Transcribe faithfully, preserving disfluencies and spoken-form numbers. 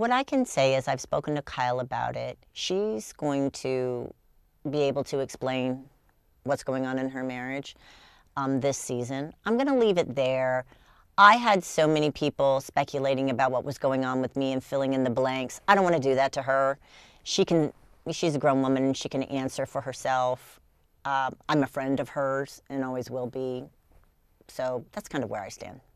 What I can say is I've spoken to Kyle about it. She's going to be able to explain what's going on in her marriage um, this season. I'm going to leave it there. I had so many people speculating about what was going on with me and filling in the blanks. I don't want to do that to her. She can, she's a grown woman and she can answer for herself. Uh, I'm a friend of hers and always will be. So that's kind of where I stand.